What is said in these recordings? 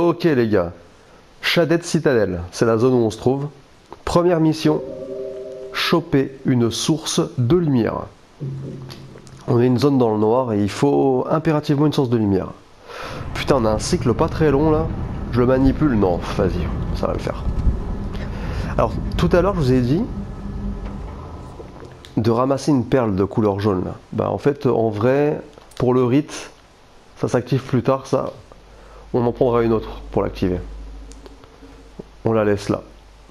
Ok les gars, Shaded Citadel, c'est la zone où on se trouve. Première mission, choper une source de lumière. On est une zone dans le noir et il faut impérativement une source de lumière. Putain, on a un cycle pas très long là. Je le manipule? Non, vas-y, ça va le faire. Alors, tout à l'heure, je vous ai dit de ramasser une perle de couleur jaune là. Bah, en fait, en vrai, pour le rite, ça s'active plus tard, ça. On en prendra une autre pour l'activer. On la laisse là.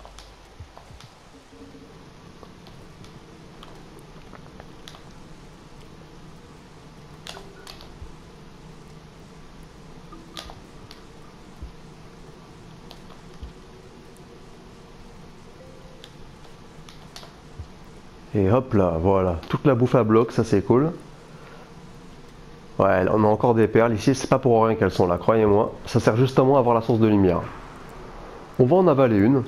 Et hop là, voilà, toute la bouffe à bloc, ça c'est cool. Ouais, on a encore des perles ici, c'est pas pour rien qu'elles sont là, croyez-moi. Ça sert justement à avoir la source de lumière. On va en avaler une.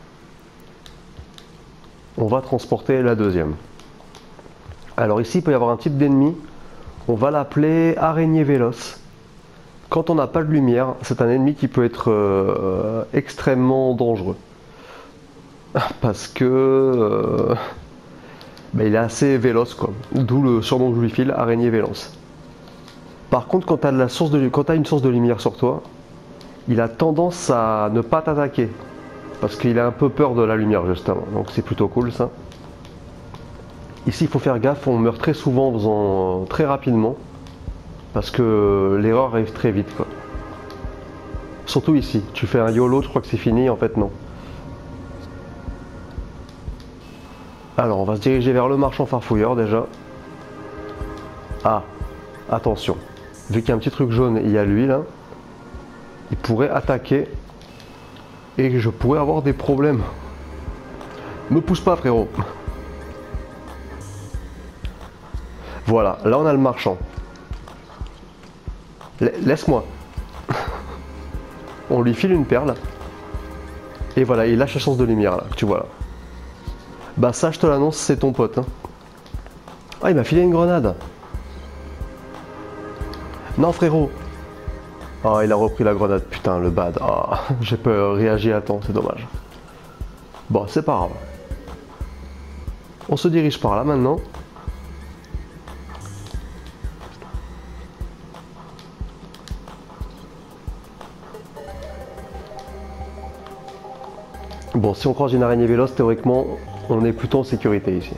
On va transporter la deuxième. Alors ici, il peut y avoir un type d'ennemi. On va l'appeler araignée véloce. Quand on n'a pas de lumière, c'est un ennemi qui peut être extrêmement dangereux. Parce que il est assez véloce, quoi. D'où le surnom que je lui file, araignée véloce. Par contre, quand tu as une source de lumière sur toi, il a tendance à ne pas t'attaquer. Parce qu'il a un peu peur de la lumière, justement. Donc c'est plutôt cool, ça. Ici, il faut faire gaffe, on meurt très souvent en faisant très rapidement. Parce que l'erreur arrive très vite, quoi. Surtout ici. Tu fais un YOLO, je crois que c'est fini. En fait, non. Alors, on va se diriger vers le marchand farfouilleur, déjà. Ah, attention. Vu qu'il y a un petit truc jaune, il y a lui, là. Il pourrait attaquer. Et je pourrais avoir des problèmes. Me pousse pas, frérot. Voilà, là on a le marchand. Laisse-moi. On lui file une perle. Et voilà, il lâche la chance de lumière, là, tu vois là. Bah ça, je te l'annonce, c'est ton pote. Hein. Ah, il m'a filé une grenade. Non, frérot. Ah, il a repris la grenade, putain, le bad. Ah, j'ai pas réagi à temps, c'est dommage. Bon, c'est pas grave. On se dirige par là maintenant. Bon, si on croise une araignée véloce, théoriquement, on est plutôt en sécurité ici.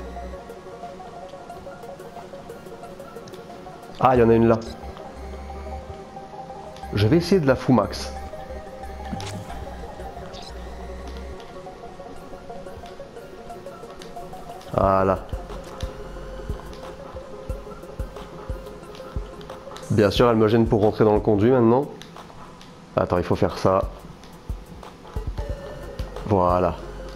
Ah, il y en a une là. Je vais essayer de la Fumax. Voilà. Bien sûr, elle me gêne pour rentrer dans le conduit maintenant. Attends, il faut faire ça. Voilà.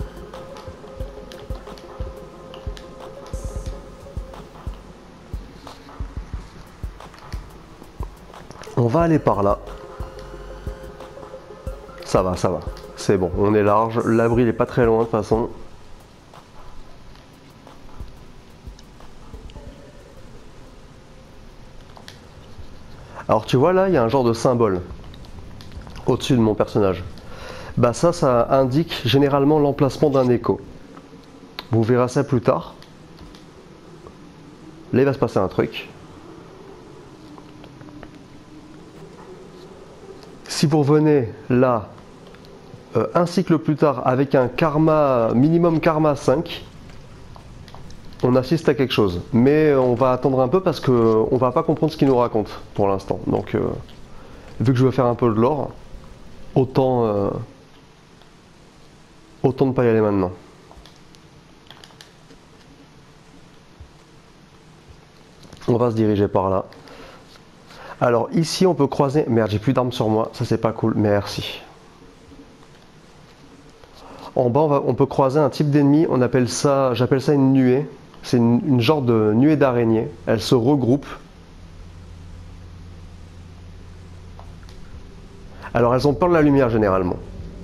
On va aller par là. Ça va, ça va. C'est bon, on est large. L'abri n'est pas très loin de toute façon. Alors tu vois là, il y a un genre de symbole au-dessus de mon personnage. Bah ça indique généralement l'emplacement d'un écho. Vous verrez ça plus tard. Là, il va se passer un truc. Si vous revenez là, un cycle plus tard, avec un karma, minimum karma 5, on assiste à quelque chose. Mais on va attendre un peu parce qu'on va pas comprendre ce qu'il nous raconte pour l'instant. Donc, vu que je veux faire un peu de lore, autant ne pas y aller maintenant. On va se diriger par là. Alors ici on peut croiser... Merde, j'ai plus d'armes sur moi, ça c'est pas cool, merci. En bas on peut croiser un type d'ennemi, on appelle ça, j'appelle ça une nuée. C'est une genre de nuée d'araignées, elles se regroupent. Alors elles ont peur de la lumière généralement.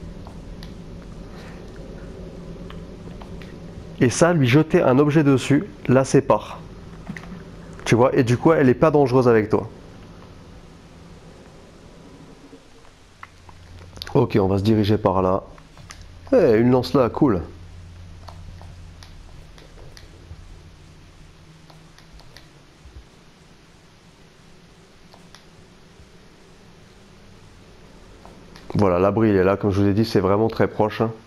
Et ça, lui jeter un objet dessus, la sépare. Tu vois, et du coup elle n'est pas dangereuse avec toi. Ok, on va se diriger par là. Eh, une lance là, cool. Voilà, l'abri il est là, comme je vous ai dit, c'est vraiment très proche, hein.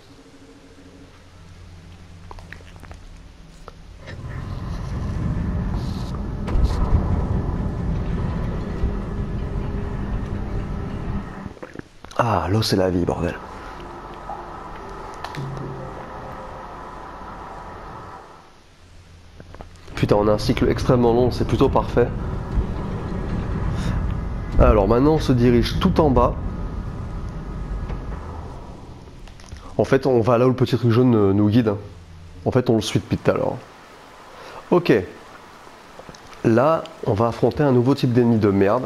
Ah, l'eau c'est la vie, bordel. Putain, on a un cycle extrêmement long, c'est plutôt parfait. Alors maintenant, on se dirige tout en bas. En fait, on va là où le petit truc jaune nous guide. En fait, on le suit depuis tout à l'heure. Ok. Là, on va affronter un nouveau type d'ennemi de merde.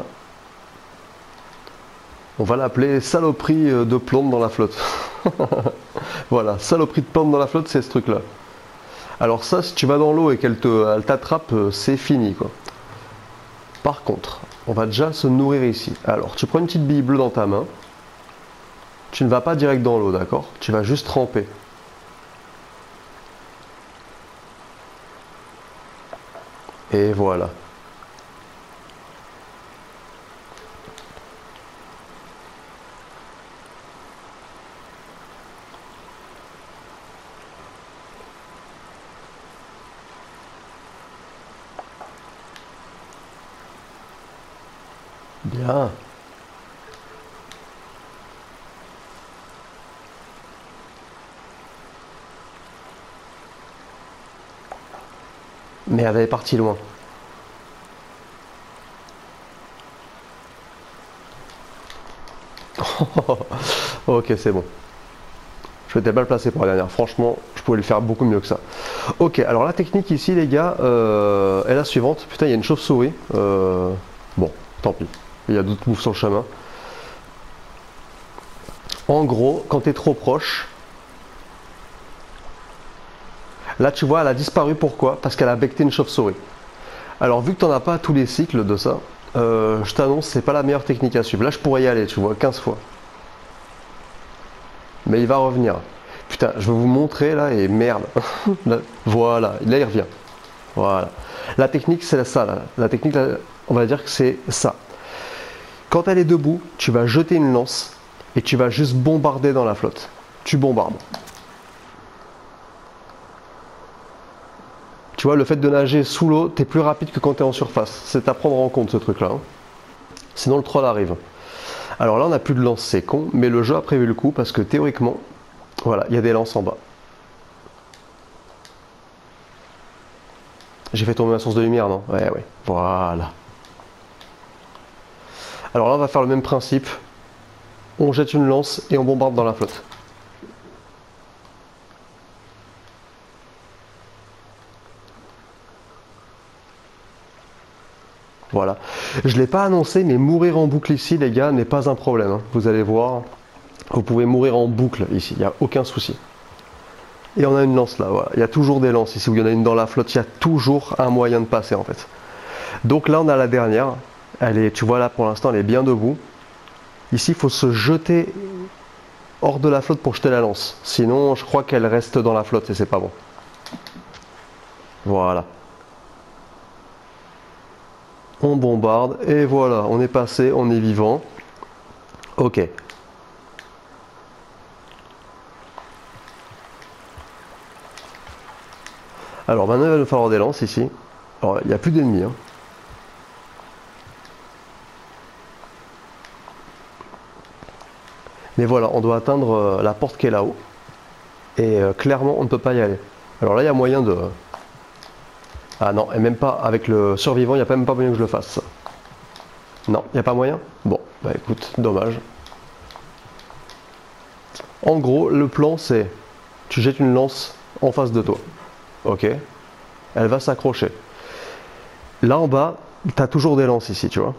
On va l'appeler saloperie de plombe dans la flotte. Voilà, saloperie de plombe dans la flotte, c'est ce truc-là. Alors ça, si tu vas dans l'eau et qu'elle t'attrape, c'est fini, quoi. Par contre, on va déjà se nourrir ici. Alors, tu prends une petite bille bleue dans ta main. Tu ne vas pas direct dans l'eau, d'accord? Tu vas juste tremper. Et voilà. Bien. Mais elle est partie loin. Ok, c'est bon. Je m'étais mal placé pour la dernière. Franchement, je pouvais le faire beaucoup mieux que ça. Ok, alors la technique ici, les gars, est la suivante. Putain, il y a une chauve-souris. Bon, tant pis. Il y a d'autres moves sur le chemin. En gros, quand tu es trop proche, là tu vois, elle a disparu. Pourquoi? Parce qu'elle a becté une chauve-souris. Alors, vu que tu n'en as pas tous les cycles de ça, je t'annonce, c'est pas la meilleure technique à suivre. Là, je pourrais y aller, tu vois, 15 fois. Mais il va revenir. Putain, je vais vous montrer là, et merde. Là, voilà, là il revient. Voilà. La technique, c'est ça. Là. La technique, là, on va dire que c'est ça. Quand elle est debout, tu vas jeter une lance et tu vas juste bombarder dans la flotte. Tu bombardes. Tu vois, le fait de nager sous l'eau, t'es plus rapide que quand t'es en surface. C'est à prendre en compte ce truc-là. Hein. Sinon, le troll arrive. Alors là, on n'a plus de lance, c'est con, mais le jeu a prévu le coup parce que théoriquement, voilà, il y a des lances en bas. J'ai fait tomber ma source de lumière, non? Ouais, ouais. Voilà. Alors là, on va faire le même principe. On jette une lance et on bombarde dans la flotte. Voilà. Je ne l'ai pas annoncé, mais mourir en boucle ici, les gars, n'est pas un problème. Hein. Vous allez voir, vous pouvez mourir en boucle ici, il n'y a aucun souci. Et on a une lance là, voilà. Il y a toujours des lances ici, où il y en a une dans la flotte, il y a toujours un moyen de passer en fait. Donc là, on a la dernière. Elle est, tu vois là, pour l'instant, elle est bien debout. Ici, il faut se jeter hors de la flotte pour jeter la lance. Sinon, je crois qu'elle reste dans la flotte et c'est pas bon. Voilà. On bombarde et voilà, on est passé, on est vivant. Ok. Alors maintenant, il va nous falloir des lances ici. Alors, il n'y a plus d'ennemis. Hein. Mais voilà, on doit atteindre la porte qui est là-haut. Et clairement, on ne peut pas y aller. Alors là, il y a moyen de... Ah non, et même pas avec le survivant, il n'y a même pas moyen que je le fasse. Non, il n'y a pas moyen? Bon, bah écoute, dommage. En gros, le plan c'est, tu jettes une lance en face de toi. Ok? Elle va s'accrocher. Là en bas, tu as toujours des lances ici, tu vois.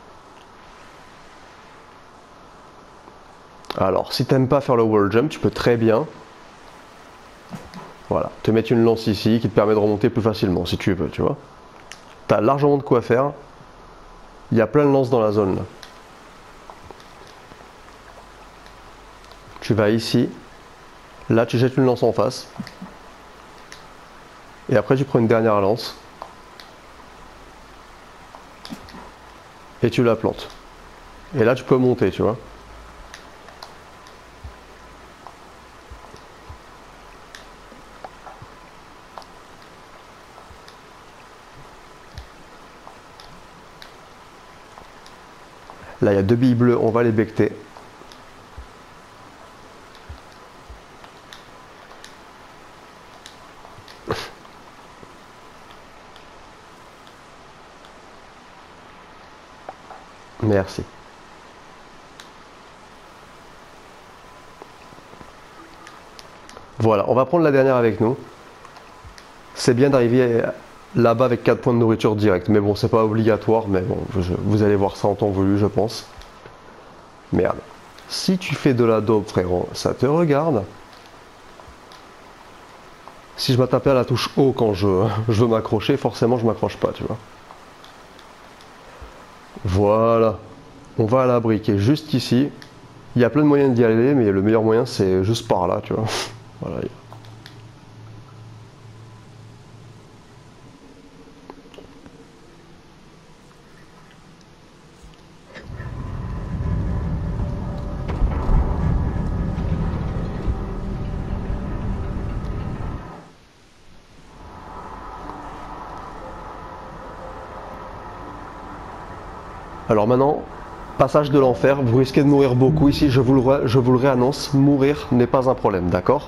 Alors, si t'aimes pas faire le wall jump, tu peux très bien, voilà, te mettre une lance ici qui te permet de remonter plus facilement, si tu veux, tu vois. T'as largement de quoi faire. Il y a plein de lances dans la zone là. Tu vas ici. Là, tu jettes une lance en face. Et après, tu prends une dernière lance. Et tu la plantes. Et là, tu peux monter, tu vois. Là, il y a 2 billes bleues, on va les becter. Merci. Voilà, on va prendre la dernière avec nous. C'est bien d'arriver là-bas avec 4 points de nourriture direct. Mais bon, c'est pas obligatoire, mais bon, vous allez voir ça en temps voulu, je pense. Merde. Si tu fais de la daube, frérot, ça te regarde. Si je m'attapais à la touche haut quand je veux m'accrocher, forcément je m'accroche pas, tu vois. Voilà. On va à la briquer juste ici. Il y a plein de moyens d'y aller, mais le meilleur moyen c'est juste par là, tu vois. Voilà. Alors maintenant, passage de l'enfer, vous risquez de mourir beaucoup ici, je vous le réannonce, mourir n'est pas un problème, d'accord?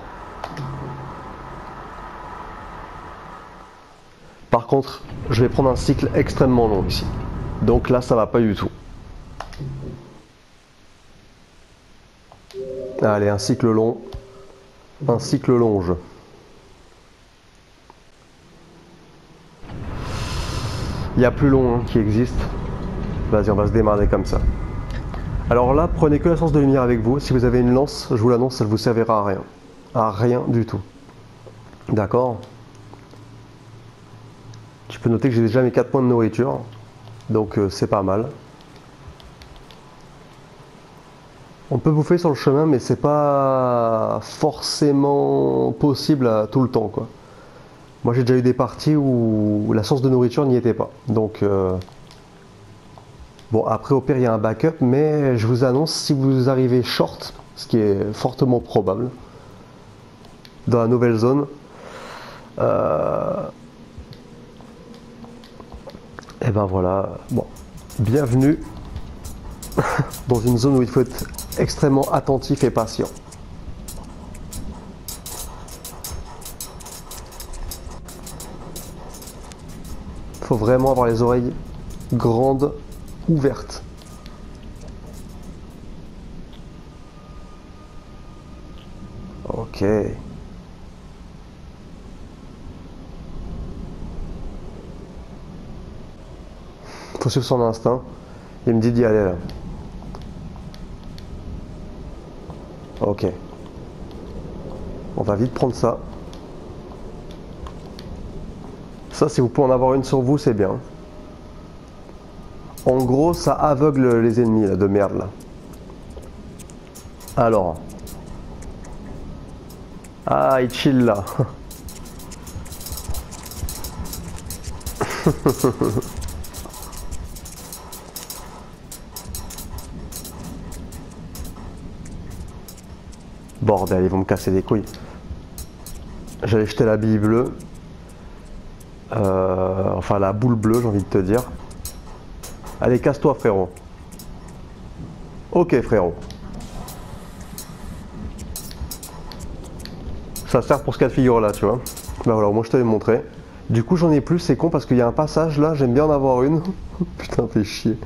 Par contre, je vais prendre un cycle extrêmement long ici. Donc là, ça va pas du tout. Allez, un cycle long. Un cycle longe. Il y a plus long hein, qui existe. Vas-y, on va se démarrer comme ça. Alors là, prenez que la source de lumière avec vous. Si vous avez une lance, je vous l'annonce, ça ne vous servira à rien. À rien du tout. D'accord? Tu peux noter que j'ai déjà mes 4 points de nourriture. Donc c'est pas mal. On peut bouffer sur le chemin, mais c'est pas forcément possible à tout le temps, quoi. Moi j'ai déjà eu des parties où la source de nourriture n'y était pas. Donc bon, après au pire il y a un backup, mais je vous annonce, si vous arrivez short, ce qui est fortement probable, dans la nouvelle zone, et ben voilà, bon, bienvenue dans une zone où il faut être extrêmement attentif et patient. Il faut vraiment avoir les oreilles grandes, ouvertes. Ok. Faut suivre son instinct. Il me dit d'y aller là. Ok. On va vite prendre ça. Ça, si vous pouvez en avoir une sur vous, c'est bien. En gros, ça aveugle les ennemis là, de merde là. Alors. Ah, il chill là. Bordel, ils vont me casser les couilles. J'allais jeter la bille bleue. Enfin, la boule bleue, j'ai envie de te dire. Allez, casse-toi, frérot. Ok, frérot. Ça sert pour ce cas de figure là, tu vois. Bah voilà, moi je te l'ai montré. Du coup, j'en ai plus, c'est con parce qu'il y a un passage là, j'aime bien en avoir une. Putain, fais chier.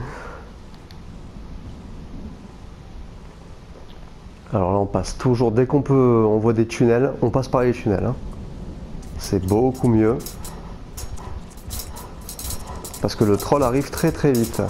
Alors là, on passe toujours, dès qu'on peut, on voit des tunnels, on passe par les tunnels. Hein. C'est beaucoup mieux. Parce que le troll arrive très très vite.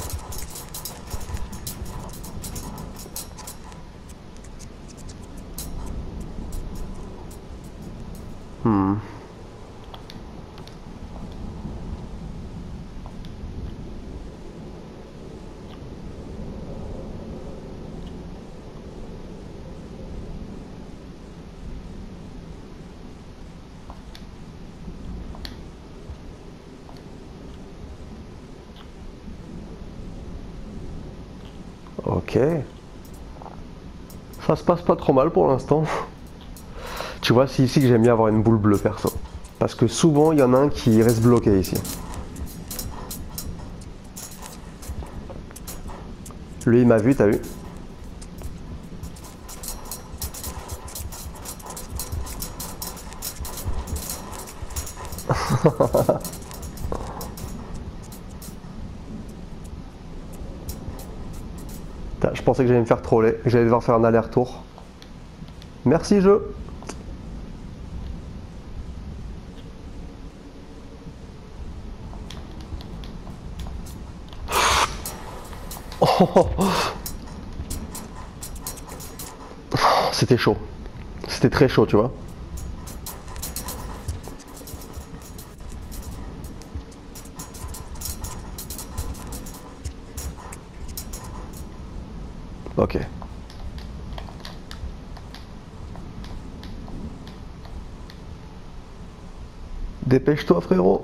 Ok. Ça se passe pas trop mal pour l'instant. Tu vois, c'est ici que j'aime bien avoir une boule bleue perso. Parce que souvent, il y en a un qui reste bloqué ici. Lui, il m'a vu, t'as vu? Je pensais que j'allais me faire troller, que j'allais devoir faire un aller-retour. Merci jeu. Oh, c'était chaud. C'était très chaud, tu vois. Ok. Dépêche-toi, frérot.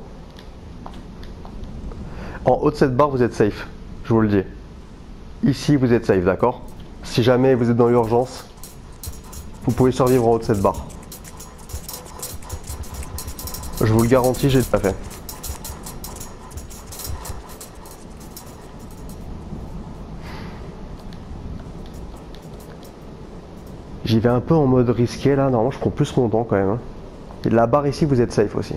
En haut de cette barre, vous êtes safe. Je vous le dis. Ici, vous êtes safe, d'accord? Si jamais vous êtes dans l'urgence, vous pouvez survivre en haut de cette barre. Je vous le garantis, j'ai déjà fait. J'y vais un peu en mode risqué là, normalement je prends plus mon temps quand même. Hein. Et la barre ici, vous êtes safe aussi.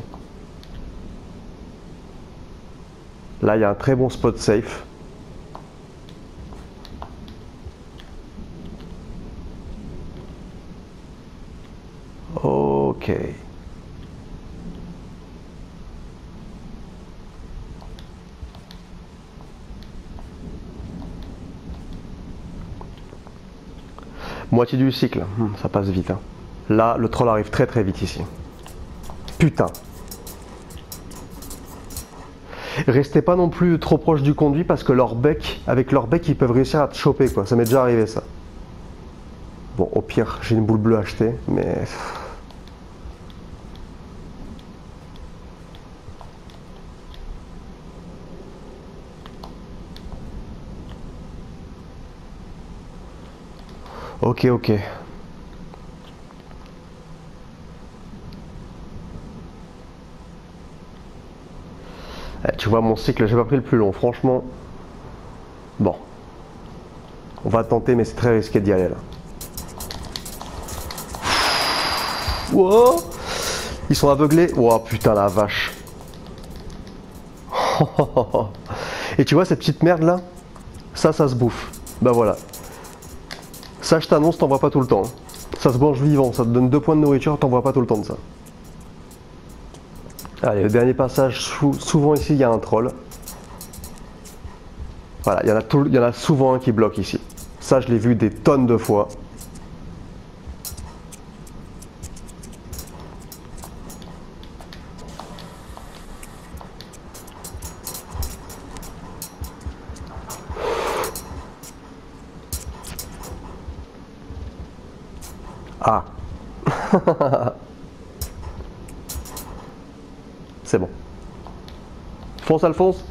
Là, il y a un très bon spot safe. Ok. Moitié du cycle, ça passe vite. Hein. Là, le troll arrive très très vite ici. Putain. Restez pas non plus trop proche du conduit parce que leur bec, avec leur bec, ils peuvent réussir à te choper quoi. Ça m'est déjà arrivé ça. Bon, au pire, j'ai une boule bleue achetée, mais... Ok, ok. Tu vois, mon cycle, j'ai pas pris le plus long, franchement. Bon. On va tenter, mais c'est très risqué d'y aller là. Wow. Ils sont aveuglés. Wow, putain la vache. Et tu vois cette petite merde là? Ça se bouffe. Bah voilà. Ça, je t'annonce, t'en vois pas tout le temps. Ça se mange vivant, ça te donne 2 points de nourriture, t'en vois pas tout le temps de ça. Allez, le dernier passage, souvent ici, il y a un troll. Voilà, il y en a souvent un qui bloque ici. Ça, je l'ai vu des tonnes de fois. Ah. C'est bon. Fonce, Alphonse.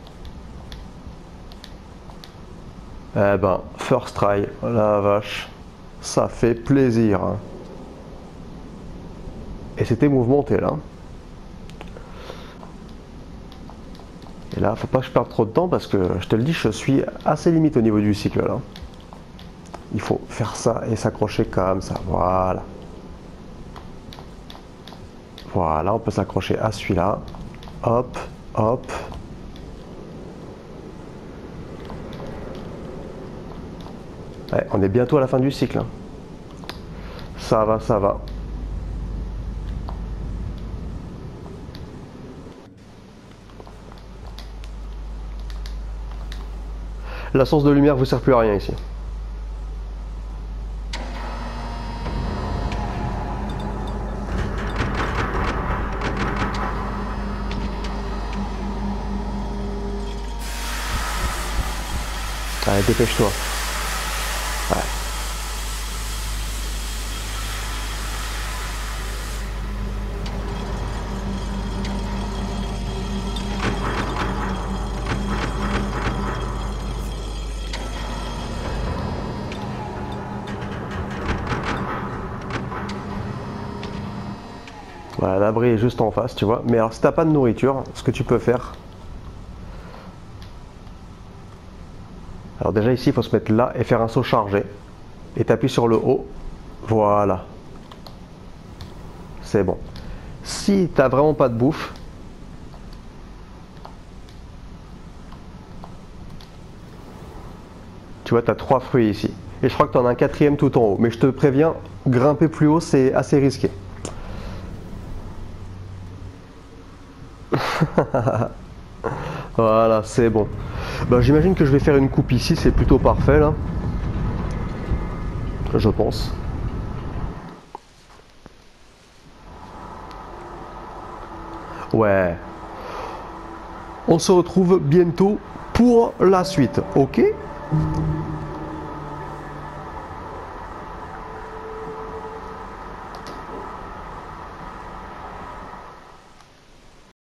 Eh ben, first try, la vache, ça fait plaisir. Hein. Et c'était mouvementé là. Et là, faut pas que je perde trop de temps parce que je te le dis, je suis assez limite au niveau du cycle là. Il faut faire ça et s'accrocher comme ça, voilà. Voilà, on peut s'accrocher à celui-là. Hop, hop. Ouais, on est bientôt à la fin du cycle. Hein. Ça va, ça va. La source de lumière vous sert plus à rien ici. Allez, dépêche-toi. Ouais. Voilà, l'abri est juste en face, tu vois. Mais alors si t'as pas de nourriture, ce que tu peux faire... Alors déjà ici, il faut se mettre là et faire un saut chargé. Et t'appuies sur le haut. Voilà. C'est bon. Si t'as vraiment pas de bouffe, tu vois, tu as 3 fruits ici. Et je crois que tu en as un quatrième tout en haut. Mais je te préviens, grimper plus haut, c'est assez risqué. Voilà, c'est bon. Bah, j'imagine que je vais faire une coupe ici, c'est plutôt parfait là. Je pense. Ouais. On se retrouve bientôt pour la suite, ok?